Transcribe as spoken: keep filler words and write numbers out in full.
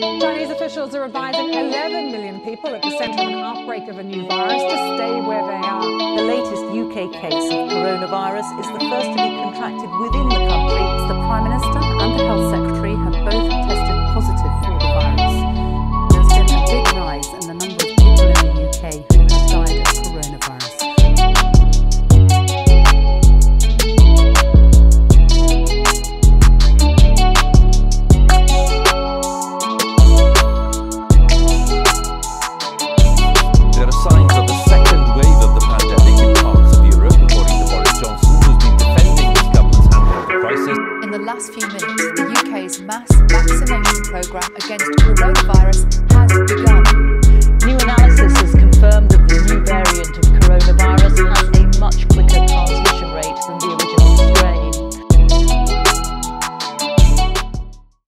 Chinese officials are advising eleven million people at the centre of an outbreak of a new virus to stay where they are. The latest U K case of coronavirus is the first to be contracted within the country. The Prime Minister and the Health Secretary have both tested positive for the virus. There's been a big rise in the number of people in the U K who have died of coronavirus. In the last few minutes, the U K's mass vaccination programme against coronavirus